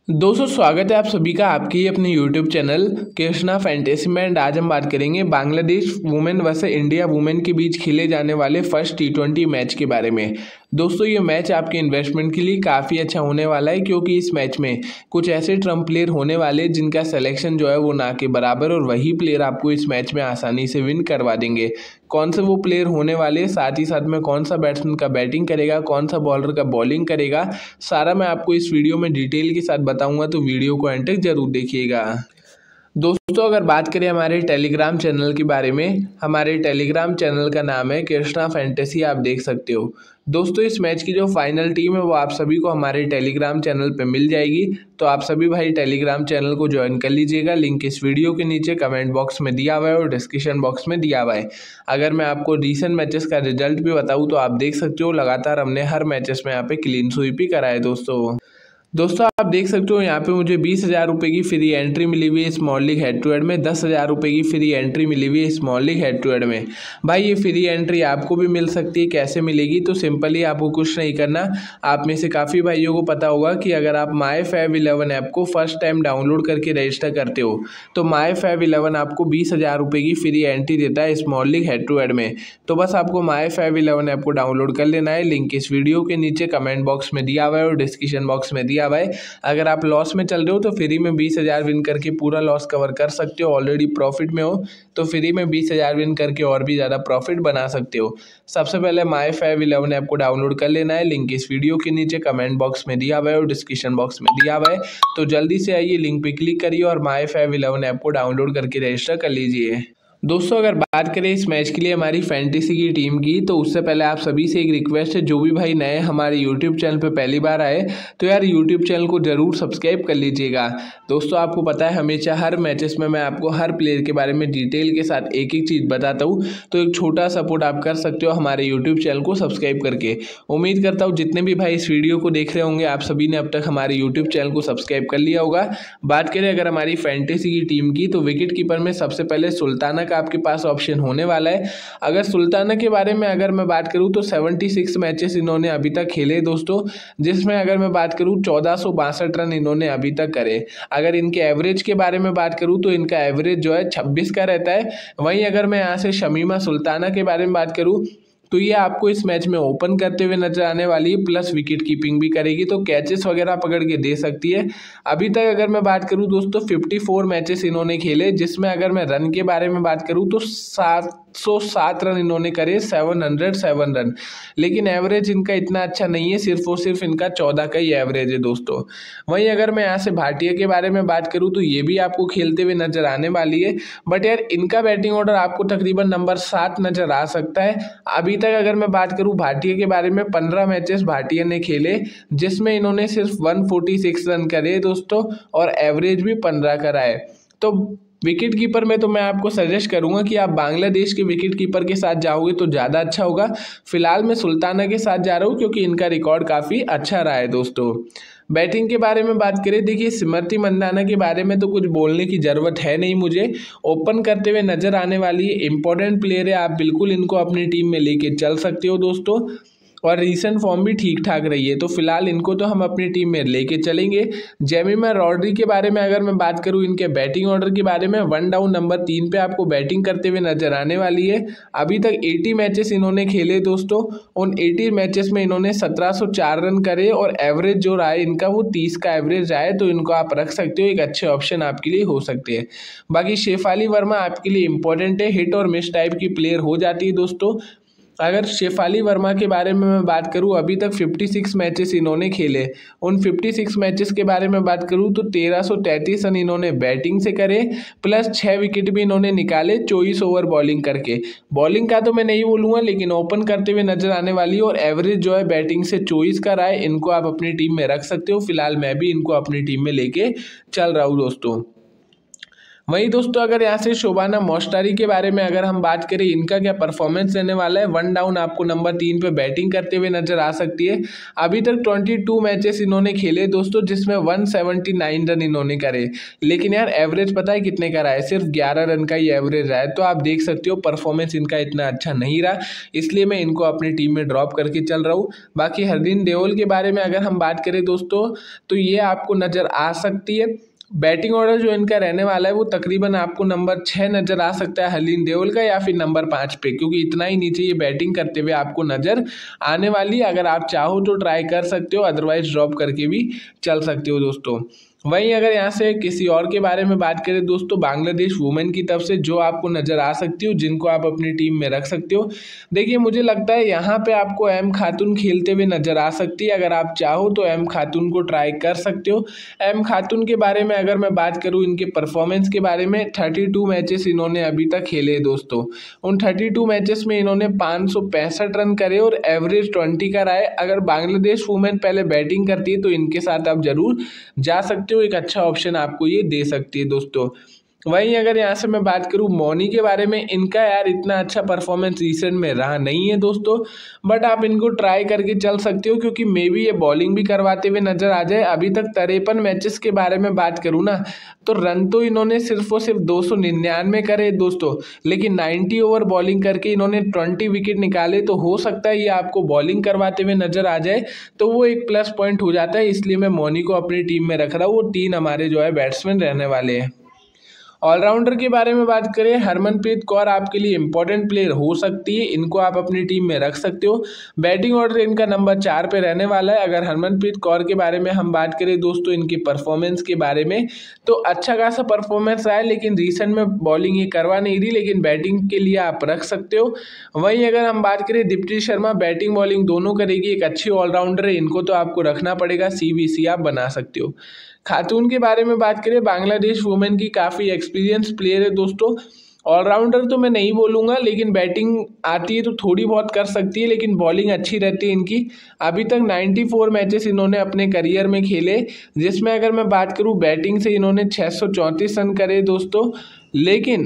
दोस्तों स्वागत है आप सभी का आपके ही अपने YouTube चैनल कृष्णा फैंटेसी में। एंड आज हम बात करेंगे Bangladesh women versus India women के बीच खेले जाने वाले फर्स्ट T20 मैच के बारे में। दोस्तों ये मैच आपके इन्वेस्टमेंट के लिए काफ़ी अच्छा होने वाला है, क्योंकि इस मैच में कुछ ऐसे ट्रम्प प्लेयर होने वाले जिनका सिलेक्शन जो है वो ना के बराबर, और वही प्लेयर आपको इस मैच में आसानी से विन करवा देंगे। कौन से वो प्लेयर होने वाले, साथ ही साथ में कौन सा बैट्समैन का बैटिंग करेगा, कौन सा बॉलर का बॉलिंग करेगा, सारा मैं आपको इस वीडियो में डिटेल के साथ बताऊंगा, तो वीडियो को एंड तक जरूर देखिएगा। दोस्तों अगर बात करें हमारे टेलीग्राम चैनल के बारे में, हमारे टेलीग्राम चैनल का नाम है कृष्णा फैंटेसी, आप देख सकते हो। दोस्तों इस मैच की जो फाइनल टीम है वो आप सभी को हमारे टेलीग्राम चैनल पे मिल जाएगी, तो आप सभी भाई टेलीग्राम चैनल को ज्वाइन कर लीजिएगा। लिंक इस वीडियो के नीचे कमेंट बॉक्स में दिया हुआ है और डिस्क्रिप्शन बॉक्स में दिया हुआ है। अगर मैं आपको रिसेंट मैचेस का रिजल्ट भी बताऊँ तो आप देख सकते हो लगातार हमने हर मैचेस में यहाँ पे क्लीन स्वीप ही करा है। दोस्तों आप देख सकते हो यहाँ पे मुझे 20,000 रुपये की फ्री एंट्री मिली हुई है small league head to head में, 10,000 रुपये की फ्री एंट्री मिली हुई है small league head to head में। भाई ये फ्री एंट्री आपको भी मिल सकती है, कैसे मिलेगी? तो सिंपली आपको कुछ नहीं करना। आप में से काफ़ी भाइयों को पता होगा कि अगर आप माई फैव 11 ऐप को फर्स्ट टाइम डाउनलोड करके रजिस्टर करते हो तो माई फैव 11 आपको 20,000 रुपये की फ्री एंट्री देता है small league head to head में। तो बस आपको माई फैव 11 ऐप को डाउनलोड कर लेना है। लिंक इस वीडियो के नीचे कमेंट बॉक्स में दिया हुआ है और डिस्क्रिप्शन बॉक्स में दिया हुआ है। अगर आप लॉस में चल रहे हो तो फ्री में 20,000 विन करके पूरा लॉस कवर कर सकते हो। ऑलरेडी प्रॉफिट में हो तो फ्री में 20,000 विन करके और भी ज़्यादा प्रॉफिट बना सकते हो। सबसे पहले माई फैव 11 ऐप को डाउनलोड कर लेना है। लिंक इस वीडियो के नीचे कमेंट बॉक्स में दिया हुआ है और डिस्क्रिप्शन बॉक्स में दिया हुआ है। तो जल्दी से आइए, लिंक पे क्लिक करिए और माई फैव 11 ऐप को डाउनलोड करके रजिस्टर कर लीजिए। दोस्तों अगर बात करें इस मैच के लिए हमारी फैंटेसी की टीम की, तो उससे पहले आप सभी से एक रिक्वेस्ट है, जो भी भाई नए हमारे यूट्यूब चैनल पे पहली बार आए तो यार यूट्यूब चैनल को ज़रूर सब्सक्राइब कर लीजिएगा। दोस्तों आपको पता है हमेशा हर मैचेस में मैं आपको हर प्लेयर के बारे में डिटेल के साथ एक एक चीज़ बताता हूँ, तो एक छोटा सपोर्ट आप कर सकते हो हमारे यूट्यूब चैनल को सब्सक्राइब करके। उम्मीद करता हूँ जितने भी भाई इस वीडियो को देख रहे होंगे आप सभी ने अब तक हमारे यूट्यूब चैनल को सब्सक्राइब कर लिया होगा। बात करें अगर हमारी फैंटेसी की टीम की, तो विकेट कीपर में सबसे पहले सुल्ताना का आपके पास ऑप्शन होने वाला है। अगर सुल्ताना के बारे में अगर मैं बात करूं तो 76 मैचेस इन्होंने अभी तक खेले दोस्तों, जिसमें अगर मैं बात करूं 1462 रन इन्होंने अभी तक करे। अगर इनके एवरेज के बारे में बात करूं तो इनका एवरेज जो है 26 का रहता है। वहीं अगर मैं यहाँ से शमीमा सुल्ताना के बारे में बात करूं तो ये आपको इस मैच में ओपन करते हुए नजर आने वाली है, प्लस विकेट कीपिंग भी करेगी, तो कैचेस वगैरह पकड़ के दे सकती है। अभी तक अगर मैं बात करूं दोस्तों 54 मैचेस इन्होंने खेले, जिसमें अगर मैं रन के बारे में बात करूं तो 707 रन इन्होंने करे, 707 रन। लेकिन एवरेज इनका इतना अच्छा नहीं है, सिर्फ और सिर्फ इनका 14 का ही एवरेज है दोस्तों। वहीं अगर मैं यहाँ से भाटिया के बारे में बात करूँ तो ये भी आपको खेलते हुए नजर आने वाली है, बट यार इनका बैटिंग ऑर्डर आपको तकरीबन नंबर 7 नजर आ सकता है। अभी तक अगर मैं बात करूं भाटिया के बारे में, 15 मैचेस भाटिया ने खेले, जिसमें इन्होंने सिर्फ 146 रन करे दोस्तों, और एवरेज भी 15 करा है। तो विकेट कीपर में तो मैं आपको सजेस्ट करूंगा कि आप बांग्लादेश के विकेट कीपर के साथ जाओगे तो ज़्यादा अच्छा होगा। फिलहाल मैं सुल्ताना के साथ जा रहा हूँ क्योंकि इनका रिकॉर्ड काफ़ी अच्छा रहा है दोस्तों। बैटिंग के बारे में बात करें, देखिए स्मृति मंदाना के बारे में तो कुछ बोलने की ज़रूरत है नहीं मुझे। ओपन करते हुए नज़र आने वाली इंपॉर्टेंट प्लेयर है, आप बिल्कुल इनको अपनी टीम में लेके चल सकते हो दोस्तों, और रीसेंट फॉर्म भी ठीक ठाक रही है, तो फिलहाल इनको तो हम अपनी टीम में लेके चलेंगे। जेमिमा रॉड्री के बारे में अगर मैं बात करूं, इनके बैटिंग ऑर्डर के बारे में, 1 डाउन नंबर 3 पे आपको बैटिंग करते हुए नजर आने वाली है। अभी तक 80 मैचेस इन्होंने खेले दोस्तों, उन 80 मैचेस में इन्होंने 1704 रन करे, और एवरेज जो रहा है इनका वो 30 का एवरेज रहा है, तो इनको आप रख सकते हो, एक अच्छे ऑप्शन आपके लिए हो सकते हैं। बाकी शेफाली वर्मा आपके लिए इंपॉर्टेंट है, हिट और मिस टाइप की प्लेयर हो जाती है दोस्तों। अगर शेफाली वर्मा के बारे में मैं बात करूं, अभी तक 56 मैचेस इन्होंने खेले, उन 56 मैचेस के बारे में बात करूं तो 1333 रन इन्होंने बैटिंग से करे, प्लस 6 विकेट भी इन्होंने निकाले 24 ओवर बॉलिंग करके। बॉलिंग का तो मैं नहीं बोलूँगा, लेकिन ओपन करते हुए नजर आने वाली, और एवरेज जो है बैटिंग से 24 का रहा है। इनको आप अपनी टीम में रख सकते हो। फिलहाल मैं भी इनको अपनी टीम में लेके चल रहा हूँ दोस्तों। वहीं दोस्तों अगर यहाँ से शोबाना मोस्टारी के बारे में अगर हम बात करें, इनका क्या परफॉर्मेंस रहने वाला है। 1 डाउन आपको नंबर 3 पे बैटिंग करते हुए नजर आ सकती है। अभी तक 22 मैचेस इन्होंने खेले दोस्तों, जिसमें 179 रन इन्होंने करे, लेकिन यार एवरेज पता है कितने का रहा है, सिर्फ 11 रन का ही एवरेज रहा है। तो आप देख सकते हो परफॉर्मेंस इनका इतना अच्छा नहीं रहा, इसलिए मैं इनको अपनी टीम में ड्रॉप करके चल रहा हूँ। बाकी हरदीन देओल के बारे में अगर हम बात करें दोस्तों, तो ये आपको नज़र आ सकती है। बैटिंग ऑर्डर जो इनका रहने वाला है वो तकरीबन आपको नंबर 6 नज़र आ सकता है हरदीन देओल का, या फिर नंबर 5 पे, क्योंकि इतना ही नीचे ये बैटिंग करते हुए आपको नज़र आने वाली है। अगर आप चाहो तो ट्राई कर सकते हो, अदरवाइज ड्रॉप करके भी चल सकते हो दोस्तों। वहीं अगर यहाँ से किसी और के बारे में बात करें दोस्तों, बांग्लादेश वुमेन की तरफ से जो आपको नज़र आ सकती हो, जिनको आप अपनी टीम में रख सकते हो, देखिए मुझे लगता है यहाँ पे आपको एम खातून खेलते हुए नज़र आ सकती है। अगर आप चाहो तो एम खातून को ट्राई कर सकते हो। एम खातून के बारे में अगर मैं बात करूँ, इनके परफॉर्मेंस के बारे में, 32 मैचेस इन्होंने अभी तक खेले दोस्तों। उन 32 मैचेस में इन्होंने 565 रन करे और एवरेज 20 का रहा है। अगर बांग्लादेश वुमेन पहले बैटिंग करती है तो इनके साथ आप जरूर जा सकते हो, एक अच्छा ऑप्शन आपको ये दे सकती है दोस्तों। वहीं अगर यहाँ से मैं बात करूँ मौनी के बारे में, इनका यार इतना अच्छा परफॉर्मेंस रिसेंट में रहा नहीं है दोस्तों, बट आप इनको ट्राई करके चल सकते हो, क्योंकि मे बी ये बॉलिंग भी करवाते हुए नजर आ जाए। अभी तक 53 मैचेस के बारे में बात करूँ ना, तो रन तो इन्होंने सिर्फ और सिर्फ 299 करे दोस्तों, लेकिन 90 ओवर बॉलिंग करके इन्होंने 20 विकेट निकाले। तो हो सकता है ये आपको बॉलिंग करवाते हुए नजर आ जाए, तो वो एक प्लस पॉइंट हो जाता है। इसलिए मैं मौनी को अपनी टीम में रख रहा हूँ। वो 3 हमारे जो है बैट्समैन रहने वाले हैं। ऑलराउंडर के बारे में बात करें, हरमनप्रीत कौर आपके लिए इंपॉर्टेंट प्लेयर हो सकती है, इनको आप अपनी टीम में रख सकते हो। बैटिंग ऑर्डर इनका नंबर 4 पे रहने वाला है। अगर हरमनप्रीत कौर के बारे में हम बात करें दोस्तों, इनकी परफॉर्मेंस के बारे में, तो अच्छा खासा परफॉर्मेंस रहा है, लेकिन रिसेंट में बॉलिंग ये करवा नहीं रही, लेकिन बैटिंग के लिए आप रख सकते हो। वहीं अगर हम बात करें दीप्ति शर्मा, बैटिंग बॉलिंग दोनों करेगी, एक अच्छी ऑलराउंडर है, इनको तो आपको रखना पड़ेगा, CBC आप बना सकते हो। खातून के बारे में बात करें, बांग्लादेश वुमेन की काफ़ी एक्सपीरियंस प्लेयर है दोस्तों। ऑलराउंडर तो मैं नहीं बोलूँगा, लेकिन बैटिंग आती है तो थोड़ी बहुत कर सकती है, लेकिन बॉलिंग अच्छी रहती है इनकी। अभी तक 94 मैचेस इन्होंने अपने करियर में खेले, जिसमें अगर मैं बात करूँ बैटिंग से इन्होंने 634 रन करे दोस्तों, लेकिन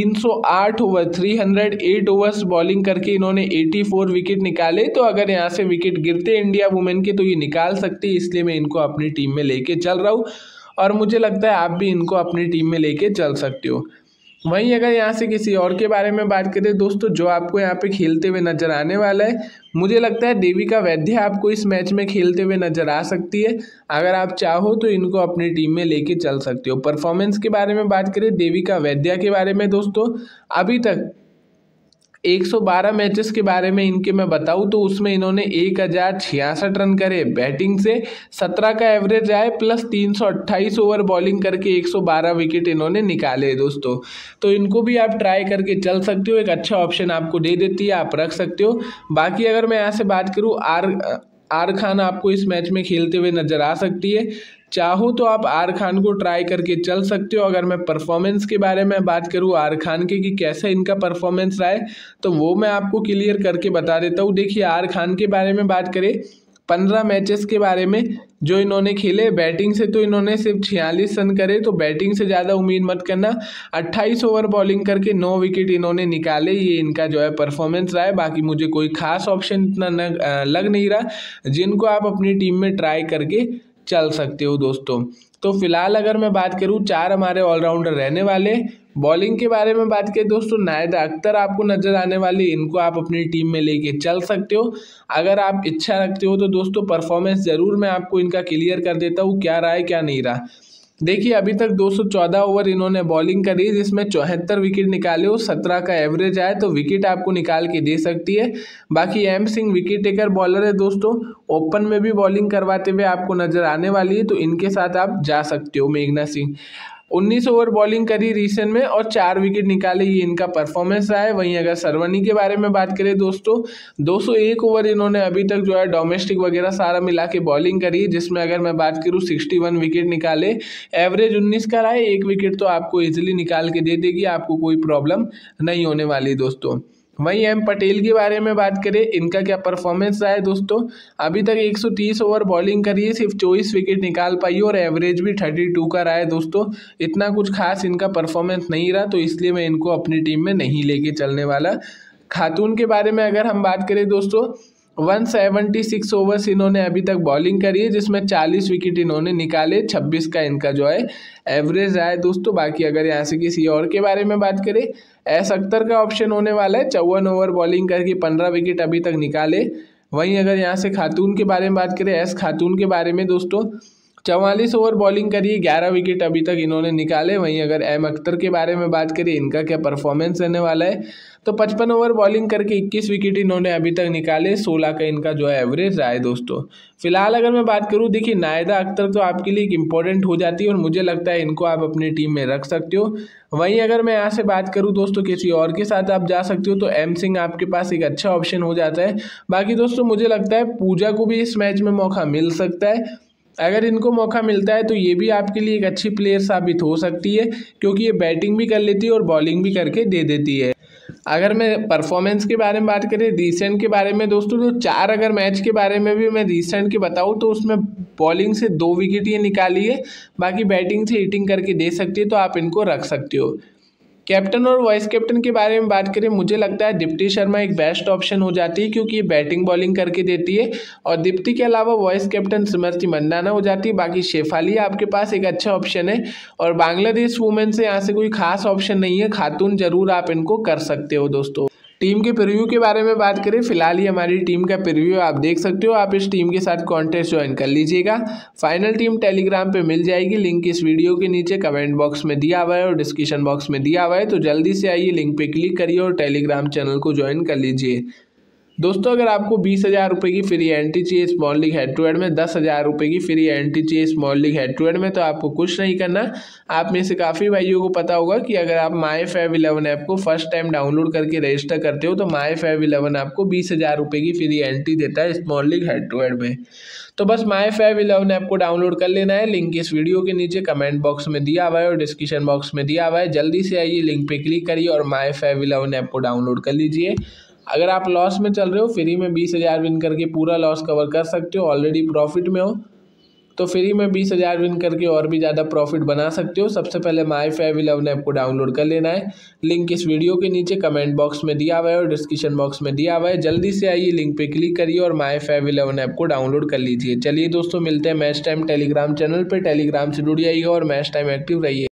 308 ओवर 308 ओवर्स बॉलिंग करके इन्होंने 84 विकेट निकाले। तो अगर यहाँ से विकेट गिरते इंडिया वुमेन के तो ये निकाल सकती है, इसलिए मैं इनको अपनी टीम में लेके चल रहा हूँ, और मुझे लगता है आप भी इनको अपनी टीम में लेके चल सकते हो। वहीं अगर यहाँ से किसी और के बारे में बात करें दोस्तों, जो आपको यहाँ पे खेलते हुए नजर आने वाला है, मुझे लगता है देविका वैद्या आपको इस मैच में खेलते हुए नजर आ सकती है। अगर आप चाहो तो इनको अपनी टीम में लेके चल सकते हो। परफॉर्मेंस के बारे में बात करें देविका वैद्या के बारे में दोस्तों, अभी तक 112 मैचेस के बारे में इनके मैं बताऊं तो उसमें इन्होंने 1066 रन करे बैटिंग से, 17 का एवरेज आए, प्लस 328 ओवर बॉलिंग करके 112 विकेट इन्होंने निकाले दोस्तों। तो इनको भी आप ट्राई करके चल सकते हो, एक अच्छा ऑप्शन आपको दे देती है, आप रख सकते हो। बाकी अगर मैं यहाँ से बात करूँ, आर खान आपको इस मैच में खेलते हुए नजर आ सकती है। चाहो तो आप आर खान को ट्राई करके चल सकते हो। अगर मैं परफॉर्मेंस के बारे में बात करूँ आर खान के कि कैसा इनका परफॉर्मेंस रहा है, तो वो मैं आपको क्लियर करके बता देता हूँ। देखिए आर खान के बारे में बात करें, 15 मैचेस के बारे में जो इन्होंने खेले, बैटिंग से तो इन्होंने सिर्फ 46 रन करे, तो बैटिंग से ज़्यादा उम्मीद मत करना। 28 ओवर बॉलिंग करके 9 विकेट इन्होंने निकाले, ये इनका जो है परफॉर्मेंस रहा है। बाकी मुझे कोई खास ऑप्शन इतना लग नहीं रहा जिनको आप अपनी टीम में ट्राई करके चल सकते हो दोस्तों। तो फिलहाल अगर मैं बात करूँ, 4 हमारे ऑलराउंडर रहने वाले। बॉलिंग के बारे में बात करें दोस्तों, नायदा अख्तर आपको नजर आने वाली, इनको आप अपनी टीम में लेके चल सकते हो अगर आप इच्छा रखते हो तो दोस्तों। परफॉर्मेंस ज़रूर मैं आपको इनका क्लियर कर देता हूँ, क्या रहा है क्या नहीं रहा। देखिए अभी तक 214 ओवर इन्होंने बॉलिंग करी, जिसमें 74 विकेट निकाले और 17 का एवरेज आया, तो विकेट आपको निकाल के दे सकती है। बाकी M Singh wicket taker bowler है दोस्तों, ओपन में भी बॉलिंग करवाते हुए आपको नजर आने वाली है, तो इनके साथ आप जा सकते हो। मेघना सिंह 19 ओवर बॉलिंग करी रिसेंट में और 4 विकेट निकाले, ये इनका परफॉर्मेंस रहा है। वहीं अगर सरवनी के बारे में बात करें दोस्तों, 201 ओवर इन्होंने अभी तक जो है डोमेस्टिक वगैरह सारा मिला के बॉलिंग करी, जिसमें अगर मैं बात करूँ 61 विकेट निकाले, एवरेज 19 का रहा है। 1 विकेट तो आपको इजीली निकाल के दे देगी, आपको कोई प्रॉब्लम नहीं होने वाली दोस्तों। वहीं एम पटेल के बारे में बात करें, इनका क्या परफॉर्मेंस रहा है दोस्तों। अभी तक 130 ओवर बॉलिंग करी है, सिर्फ 24 विकेट निकाल पाई और एवरेज भी 32 का रहा है दोस्तों। इतना कुछ खास इनका परफॉर्मेंस नहीं रहा, तो इसलिए मैं इनको अपनी टीम में नहीं लेके चलने वाला। खातून के बारे में अगर हम बात करें दोस्तों, 176 ओवर्स इन्होंने अभी तक बॉलिंग करी है, जिसमें 40 विकेट इन्होंने निकाले, 26 का इनका जो है एवरेज रहा है दोस्तों। बाकी अगर यहाँ से किसी और के बारे में बात करें, एस अख्तर का ऑप्शन होने वाला है, 54 ओवर बॉलिंग करके 15 विकेट अभी तक निकाले। वहीं अगर यहाँ से खातून के बारे में बात करें, एस खातून के बारे में दोस्तों, 44 ओवर बॉलिंग करी, 11 विकेट अभी तक इन्होंने निकाले। वहीं अगर एम अख्तर के बारे में बात करें, इनका क्या परफॉर्मेंस रहने वाला है, तो 55 ओवर बॉलिंग करके 21 विकेट इन्होंने अभी तक निकाले, 16 का इनका जो है एवरेज रहा है दोस्तों। फिलहाल अगर मैं बात करूं, देखिए नायदा अख्तर तो आपके लिए एक इंपॉर्टेंट हो जाती है और मुझे लगता है इनको आप अपनी टीम में रख सकते हो। वहीं अगर मैं यहाँ से बात करूँ दोस्तों, किसी और के साथ आप जा सकते हो, तो एम सिंह आपके पास एक अच्छा ऑप्शन हो जाता है। बाकी दोस्तों मुझे लगता है पूजा को भी इस मैच में मौका मिल सकता है। अगर इनको मौका मिलता है तो ये भी आपके लिए एक अच्छी प्लेयर साबित हो सकती है, क्योंकि ये बैटिंग भी कर लेती है और बॉलिंग भी करके दे देती है। अगर मैं परफॉर्मेंस के बारे में बात करें, रिसेंट के बारे में दोस्तों, तो 4 अगर मैच के बारे में भी मैं रिसेंट के बताऊं, तो उसमें बॉलिंग से 2 विकेट ये निकाली है, बाकी बैटिंग से हिटिंग करके दे सकती है, तो आप इनको रख सकते हो। कैप्टन और वाइस कैप्टन के बारे में बात करें, मुझे लगता है दीप्ति शर्मा एक बेस्ट ऑप्शन हो जाती है, क्योंकि ये बैटिंग बॉलिंग करके देती है। और दीप्ति के अलावा वाइस कैप्टन स्मृति मंदाना हो जाती है। बाकी शेफाली आपके पास एक अच्छा ऑप्शन है। और बांग्लादेश वुमेन से यहाँ से कोई खास ऑप्शन नहीं है, खातून जरूर आप इनको कर सकते हो दोस्तों। टीम के प्रीव्यू के बारे में बात करें, फिलहाल ये हमारी टीम का प्रीव्यू आप देख सकते हो। आप इस टीम के साथ कॉन्टेस्ट ज्वाइन कर लीजिएगा। फाइनल टीम टेलीग्राम पे मिल जाएगी, लिंक इस वीडियो के नीचे कमेंट बॉक्स में दिया हुआ है और डिस्क्रिप्शन बॉक्स में दिया हुआ है, तो जल्दी से आइए, लिंक पे क्लिक करिए और टेलीग्राम चैनल को ज्वाइन कर लीजिए। दोस्तों अगर आपको 20,000 रुपये की फ्री एंट्री चाहिए small league head to head में, 10,000 रुपये की फ्री एंट्री चाहिए small league head to head में, तो आपको कुछ नहीं करना। आप में से काफ़ी भाइयों को पता होगा कि अगर आप माई फैव 11 ऐप को फर्स्ट टाइम डाउनलोड करके रजिस्टर करते हो, तो माई फैव 11 आपको 20,000 रुपये की फ्री एंट्री देता है small league head to head में। तो बस माई फैव 11 ऐप को डाउनलोड कर लेना है, लिंक इस वीडियो के नीचे कमेंट बॉक्स में दिया हुआ है और डिस्क्रिप्शन बॉक्स में दिया हुआ है। जल्दी से आइए, लिंक पे क्लिक करिए और माई फैव 11 ऐप को डाउनलोड कर लीजिए। अगर आप लॉस में चल रहे हो, फ्री में 20,000 विन करके पूरा लॉस कवर कर सकते हो। ऑलरेडी प्रॉफिट में हो तो फ्री में 20,000 विन करके और भी ज़्यादा प्रॉफिट बना सकते हो। सबसे पहले माई फैव 11 ऐप को डाउनलोड कर लेना है, लिंक इस वीडियो के नीचे कमेंट बॉक्स में दिया हुआ है और डिस्क्रिप्शन बॉक्स में दिया हुआ है। जल्दी से आइए, लिंक पे क्लिक करिए और माई फैव 11 ऐप को डाउनलोड कर लीजिए। चलिए दोस्तों, मिलते हैं मैच टाइम टेलीग्राम चैनल पर। टेलीग्राम से जुड़ जाइएगा और मैच टाइम एक्टिव रहिए।